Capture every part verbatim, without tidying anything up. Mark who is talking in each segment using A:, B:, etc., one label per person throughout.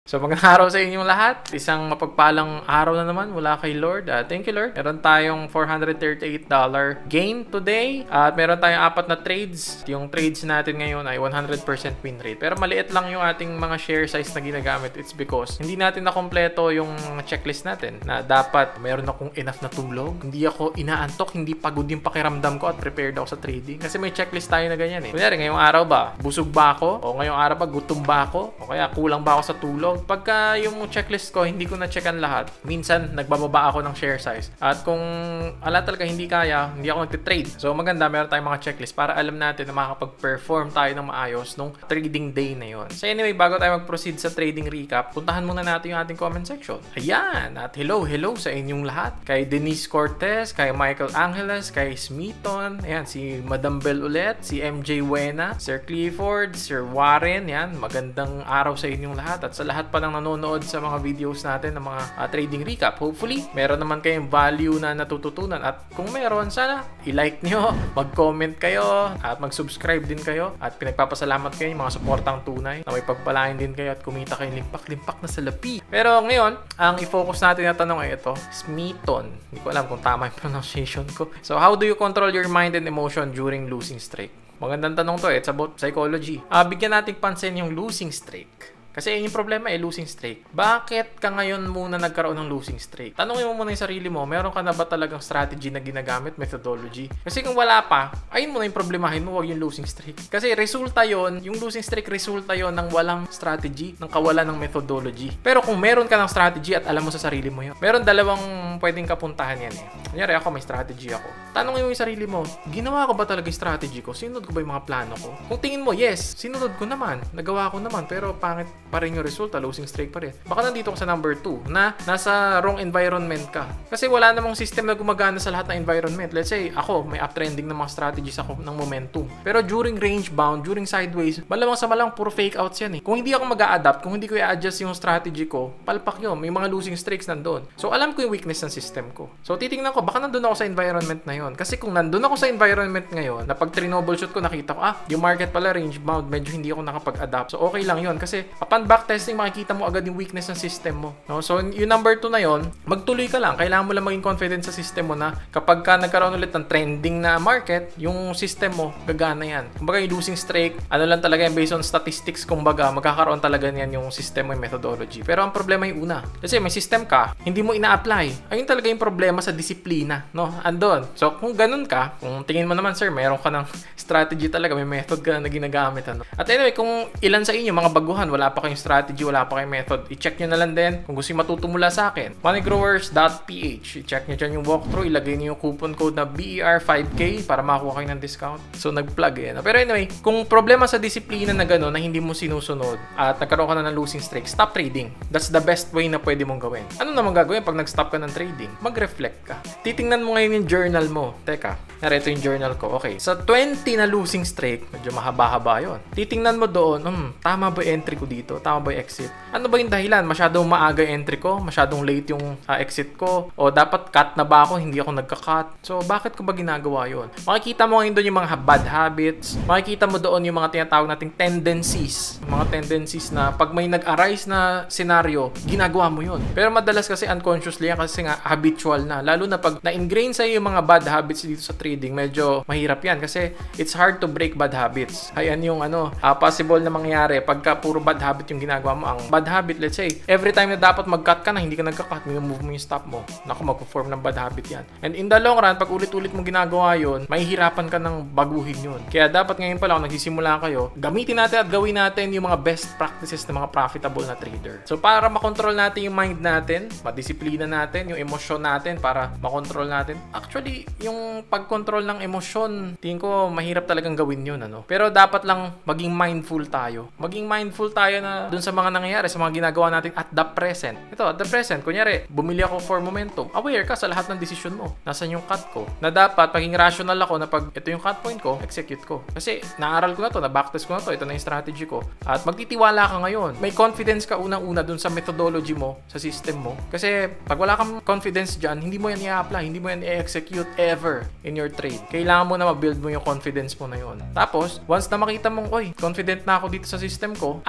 A: So magandang araw sa inyong lahat. Isang mapagpalang araw na naman mula kay Lord. Uh, thank you Lord. Meron tayong four hundred thirty-eight dollar gain today. At uh, meron tayong apat na trades. Yung trades natin ngayon ay one hundred percent win rate. Pero maliit lang yung ating mga share size na ginagamit. It's because hindi natin nakompleto yung checklist natin na dapat meron akong enough na tulog. Hindi ako inaantok, hindi pagod yung pakiramdam ko at prepared ako sa trading. Kasi may checklist tayo na ganyan eh. Kunyari, ngayong araw ba, busog ba ako? O ngayong araw ba, gutom ba ako? O kaya kulang ba ako sa tulog? Pagka yung checklist ko, hindi ko na-checkan lahat. Minsan, nagbababa ako ng share size. At kung ala talaga hindi kaya, hindi ako nagtitrade. So, maganda, meron tayong mga checklist para alam natin na makakapag-perform tayo ng maayos nung trading day na yon. So, anyway, bago tayo mag-proceed sa trading recap, puntahan muna natin yung ating comment section. Ayan! At hello, hello sa inyong lahat. Kay Denise Cortez, kay Michael Angeles, kay Smithon, ayan, si Madam Bell ulit, si M J Wena, Sir Clifford, Sir Warren, yan, magandang araw sa inyong lahat. At sa lahat pa nang nanonood sa mga videos natin ng mga uh, trading recap. Hopefully, meron naman kayong value na natututunan. At kung meron, sana i-like nyo, mag-comment kayo, at mag-subscribe din kayo. At pinagpapasalamat kayo yung mga suportang tunay na may pagpalain din kayo at kumita kayo limpak-limpak na salapi. Pero ngayon, ang i-focus natin na tanong ay ito, Smithon. Hindi ko alam kung tama yung pronunciation ko. So, how do you control your mind and emotion during losing streak? Magandang tanong to, it's about psychology. Uh, bigyan natin pansin yung losing streak. Kasi yun yung problema eh, losing streak. Bakit ka ngayon muna nagkaroon ng losing streak? Tanungin mo muna yung sarili mo, meron ka na ba talagang strategy na ginagamit, methodology? Kasi kung wala pa, ayun muna yung problemahin mo, wag yung losing streak. Kasi resulta yon, yung losing streak, resulta yon ng walang strategy, ng kawalan ng methodology. Pero kung meron ka ng strategy at alam mo sa sarili mo yun, meron dalawang pwedeng kapuntahan yan eh. Kunyari ako, may strategy ako. Tanungin mo yung sarili mo, ginawa ko ba talaga yung strategy ko? Sinunod ko ba yung mga plano ko? Kung tingin mo, yes, sinunod ko naman, nagawa ko naman, pero pangit pa rin yung resulta, losing streak pa rin. Baka nandito ka sa number two na nasa wrong environment ka. Kasi wala namang system na gumagana sa lahat ng environment. Let's say, ako, may uptrending ng mga strategies ako ng momentum. Pero during range bound, during sideways, malamang sa malang puro fake outs yan eh. Kung hindi ako mag-a-adapt, kung hindi ko i-adjust yung strategy ko, palpak yun. May mga losing streaks nandun. So, alam ko yung weakness ng system ko. So, titingnan ko, baka nandun ako sa environment na yun. Kasi kung nandun ako sa environment ngayon, na pag troubleshoot ko, nakita ko, ah, yung market pala range bound, medyo hindi ako nakapag-adapt. So, okay lang yun. Kasi, upon backtesting, makikita mo agad yung weakness ng system mo. No? So, yung number two na yon, magtuloy ka lang. Kailangan mo lang maging confident sa system mo na kapag ka nagkaroon ulit ng trending na market, yung system mo, gagana yan. Kumbaga, yung losing streak, ano lang talaga yan, based on statistics, kumbaga, magkakaroon talaga niyan yung system mo, yung methodology. Pero ang problema yung una. Kasi may system ka, hindi mo ina-apply. Ayun talaga yung problema sa disiplina. No? Andon. So, kung ganun ka, kung tingin mo naman, sir, meron ka ng strategy talaga, may method ka na ginagamit. Ano? At anyway, kung ilan sa inyo, mga baguhan, wala pa kayong strategy, wala pa kayong method, i-check nyo na lang din kung gusto nyo matuto mula sa akin. Money Growers dot P H. I-check nyo dyan yung walkthrough, ilagay nyo yung coupon code na B E R five K para makakuha kayo ng discount. So, nag-plug eh. No? Pero anyway, kung problema sa disiplina na gano'n na hindi mo sinusunod at nagkaroon ka na ng losing streak, stop trading. That's the best way na pwede mong gawin. Ano naman gagawin pag nag-stop ka ng trading? Mag-reflect ka. Titingnan mo ngayon yung journal mo. Teka, narito yung journal ko. Okay. Sa twenty na losing streak, medyo mahaba-haba yun. Titingnan mo doon, hmm, tama ba yung entry ko dito? Tama ba yung exit? Ano ba yung dahilan? Masyadong maaga yung entry ko? Masyadong late yung uh, exit ko? O dapat cut na ba ako? Hindi ako nagka-cut. So, bakit ko ba ginagawa yun? Makikita mo ngayon doon yung mga bad habits. Makikita mo doon yung mga tinatawag nating tendencies. Mga tendencies na pag may nag-arise na scenario, ginagawa mo yun. Pero madalas kasi unconsciously yan kasi nga habitual na. Lalo na pag na-ingrain sa'yo yung mga bad habits dito sa trading, medyo mahirap yan kasi it's hard to break bad habits. Ayan yung ano, uh, possible na mangyari pagka puro bad habit yung ginagawa mo. Ang bad habit, let's say, every time na dapat mag-cut ka na, hindi ka nagka-cut, minumove mo yung stop mo. Naku, mag-perform ng bad habit yan. And in the long run, pag ulit-ulit mo ginagawa yun, mahihirapan ka ng baguhin yun. Kaya dapat ngayon pa lang, nagsisimula kayo, gamitin natin at gawin natin yung mga best practices ng mga profitable na trader. So, para makontrol natin yung mind natin, madisiplina natin, yung emosyon natin, para makontrol natin. Actually, yung pag-control ng emosyon, tingin ko, mahirap talagang gawin yun, ano? Pero dapat lang maging mindful tayo. Maging mindful tayo na dun sa mga nangyayari, sa mga ginagawa natin at the present. Ito, at the present, kunyari, bumili ako for momentum. Aware ka sa lahat ng decision mo. Nasaan yung cut ko? Na dapat, maging rational ako na pag ito yung cut point ko, execute ko. Kasi, naaral ko na to, na-backtest ko na to, ito na yung strategy ko. At magtitiwala ka ngayon. May confidence ka unang-una dun sa methodology mo, sa system mo. Kasi, pag wala kang confidence dyan, hindi mo yan i-apply, hindi mo yan i-execute ever in your trade. Kailangan mo na ma-build mo yung confidence mo na yun. Tapos, once na makita mong, oy, confident na ako dito sa system ko, at actually,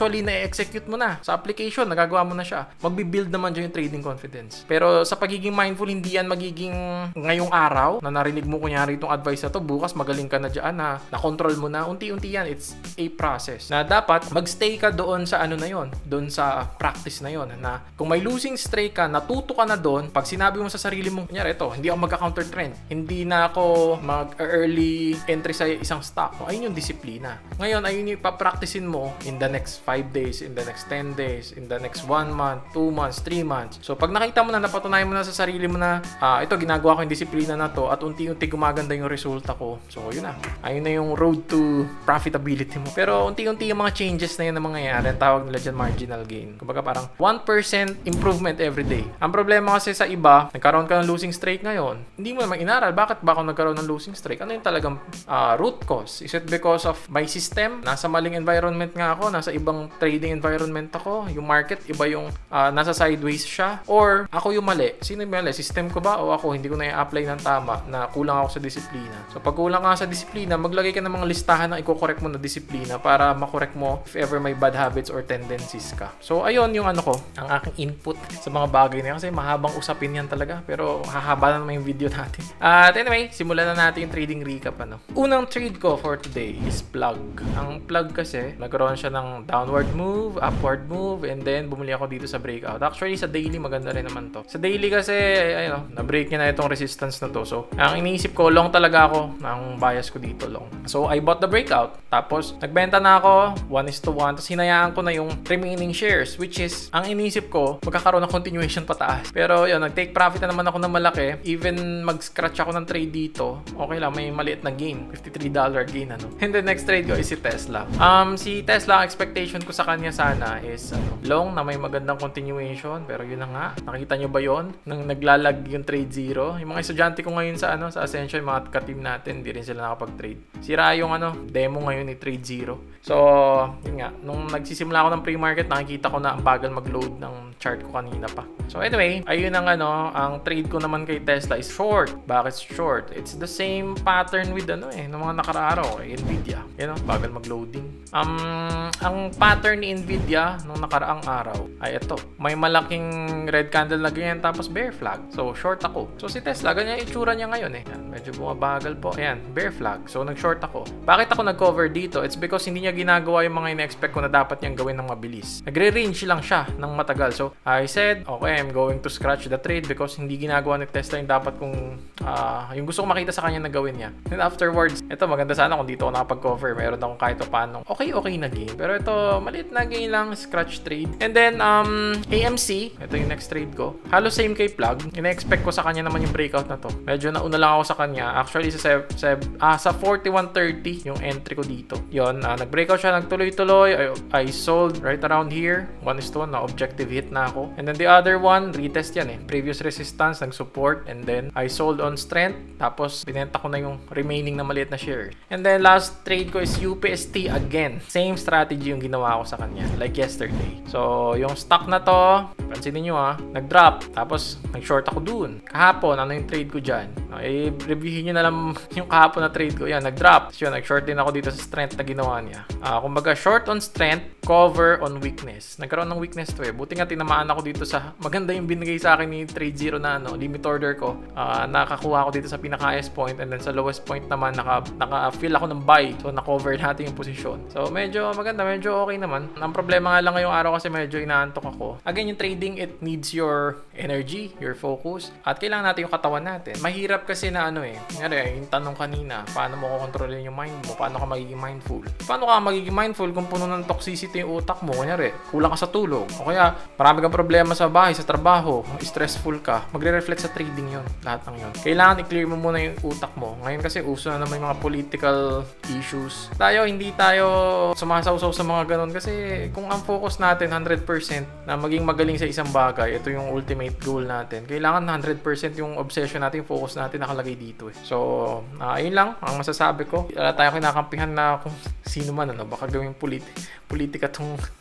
A: actually na-execute mo na sa application, nagagawa mo na siya. Magbi-build naman dyan yung trading confidence. Pero sa pagiging mindful, hindi yan magiging ngayong araw na narinig mo kunyari itong advice na to, bukas magaling ka na dyan na na-control mo na. Unti-unti yan. It's a process na dapat magstay ka doon sa ano na yon, doon sa practice na yon, na kung may losing streak ka, natuto ka na doon, pag sinabi mo sa sarili mo, kunyari ito, hindi ako magka-counter trend, hindi na ako mag-early entry sa isang stock. O, ayun yung disiplina. Ngayon, ayun yung ipapracticein mo in the next five days, in the next ten days, in the next one month, two months, three months. So, pag nakita mo na, napatunayan mo na sa sarili mo na, ah, ito, ginagawa ko yung disiplina na to, at unti-unti gumaganda yung resulta ko. So, yun na. Ayun na yung road to profitability mo. Pero, unti-unti yung mga changes na yun na mangyayari. Ang tawag nila dyan, marginal gain. Kumbaga, parang one percent improvement every day. Ang problema kasi sa iba, nagkaroon ka ng losing streak ngayon, hindi mo naman inaral. Bakit ba ako nagkaroon ng losing streak? Ano yung talagang uh, root cause? Is it because of my system? Nasa maling environment nga ako, nasa ibang trading environment ako, yung market, iba yung uh, nasa sideways siya, or ako yung mali? Sino yung mali? System ko ba o ako? Hindi ko na i-apply ng tama na kulang ako sa disiplina. So pag kulang ka sa disiplina, maglagay ka ng mga listahan na i-correct mo na disiplina para makorek mo if ever may bad habits or tendencies ka. So ayun yung ano ko, ang aking input sa mga bagay na yan, kasi mahabang usapin yan talaga, pero hahaba na naman yung video natin. At anyway, simulan na natin yung trading recap. Ano. Unang trade ko for today is plug. Ang plug kasi, nagkaroon siya ng downward move, upward move, and then bumili ako dito sa breakout. Actually, sa daily, maganda rin naman to. Sa daily kasi, ayun, na-break niya na itong resistance na to. So, ang iniisip ko, long talaga ako. Ang bias ko dito, long. So, I bought the breakout. Tapos, nagbenta na ako, one is to one. Tapos, hinayaan ko na yung remaining shares, which is, ang iniisip ko, magkakaroon ng continuation pataas. Pero, yun, nag-take profit na naman ako ng malaki. Even mag-scratch ako ng trade dito, okay lang, may maliit na gain. fifty-three dollar gain, ano. And the next trade ko is si Tesla. Um, si Tesla, expectation ko sa kanya sana is, ano, long na may magandang continuation. Pero yun na nga, nakita nyo ba yun? Nang naglalag yung trade zero. Yung mga estudyante ko ngayon sa, ano, sa Ascension, yung mga ka-team natin, hindi rin sila nakapag-trade. Sira yung, ano, demo ngayon ni trade zero. So, yun nga, nung nagsisimula ako ng pre-market, nakikita ko na ang bagal mag-load ng chart ko kanina pa. So, anyway, ayun ang, ano, ang trade ko naman kay Tesla is short. Bakit short? It's the same pattern with, ano eh, ng mga nakaraaraw, eh, Nvidia. Yan o, bagal mag-loading. Um, ang pattern ni Nvidia nung nakaraang araw ay ito. May malaking red candle na ganyan, tapos bear flag. So, short ako. So, si Tesla, ganyan yung itsura niya ngayon eh. Yan, medyo bumabagal po. Ayan, bear flag. So, nag-short ako. Bakit ako nag-cover dito? It's because hindi niya ginagawa yung mga ina-expect ko na dapat niyang gawin ng mabilis. Nagre-range lang siya ng matagal. So, I said, okay, I'm going to scratch the trade because hindi ginagawa ni Tesla yung dapat kong, uh, yung gusto ko makita sa kanya na gawin niya. And afterwards, ito, maganda sana kung dito ako nakapag-cover. Meron akong kahit paano okay-okay na gain. Pero ito, maliit na gain lang, scratch trade. And then, um, A M C, ito yung next trade ko. Halos same kay plug. Ina-expect ko sa kanya naman yung breakout na to. Medyo nauna lang ako sa kanya. Actually, sa, sev, sev, ah, sa forty-one thirty, yung entry ko dito. Yun, uh, nag-breakout siya, nagtuloy-tuloy. I, I sold right around here. One is to one, na objective hit na ako. And then the other one, retest yan eh. Previous resistance, nag-support. And then, I sold on strength. Tapos, binenta ko na yung remaining na maliit na share. And then, last trade ko is U P S T again. Same strategy yung ginawa ko sa kanya. Like yesterday. So, yung stock na to, pansinin nyo ah, nag-drop. Tapos, nag-short ako dun. Kahapon, ano yung trade ko dyan? Eh, reviewin nyo na lang yung kahapon na trade ko. Yan, nag-drop. So, yun, nag-short din ako dito sa strength na ginawa niya. Uh, kumbaga, short on strength, cover on weakness. Nagkaroon ng weakness to eh. Buti nga tinamaan ako dito sa, maganda yung binigay sa akin ni trade zero na ano, limit order ko. Uh, nakakuha ako dito sa pinaka-highest point and then sa lowest point naman, naka, naka-fill ako ng buy. So, na-cover natin yung position. So, medyo maganda, medyo okay naman. Ang problema nga lang ngayong araw kasi medyo inaantok ako. Again, yung trading, it needs your energy, your focus, at kailangan natin yung katawan natin. Mahirap kasi na ano eh. Ngayari, yung tanong kanina, paano mo kukontrolin yung mind mo? Paano ka magiging mindful? Paano ka magiging mindful kung puno ng toxicity yung utak mo? Kunyari, kulang ka sa tulog. O kaya, marami kang problema sa bahay, sa trabaho, stressful ka. Magre-reflect sa trading yon, lahat ng yon. Kailangan i-clear mo muna yung utak mo. Ngayon kasi uso na naman yung mga political issues. Tayo, hindi tayo sumasawsaw sa mga ganun kasi kung ang focus natin one hundred percent na maging magaling sa isang bagay, ito yung ultimate goal natin. Kailangan one hundred percent yung obsession natin, yung focus natin nakalagay dito eh. So, uh, ayun lang ang masasabi ko. Wala tayo kinakampihan na kung sino man, ano, baka gawing polit politika tong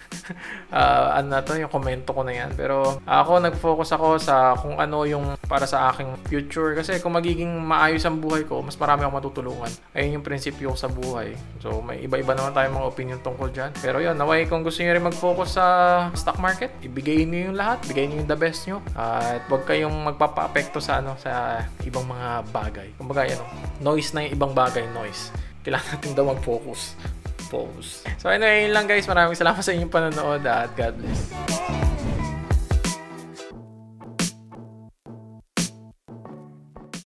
A: uh, ano na to, yung komento ko na yan. Pero ako, nag-focus ako sa kung ano yung para sa aking future. Kasi kung magiging maayos ang buhay ko, mas marami akong matutulungan. Ayun yung prinsipyo ko sa buhay. So, may iba-iba naman tayong mga opinion tungkol dyan. Pero yun, naway kung gusto nyo rin mag-focus sa stock market, ibigay nyo yung lahat, ibigay nyo yung the best nyo. Uh, at huwag kayong magpapa-apekto sa, ano, sa ibang mga bagay. Kumbaga, ano, noise na yung ibang bagay, noise. Kailangan natin daw mag-focus. Focus. So anyway, yun lang guys. Maraming salamat sa inyong panonood at God bless.